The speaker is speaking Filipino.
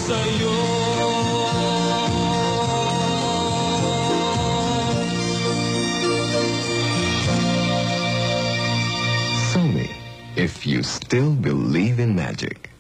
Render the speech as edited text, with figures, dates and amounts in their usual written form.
sa'yo. Sony, if you still believe in magic.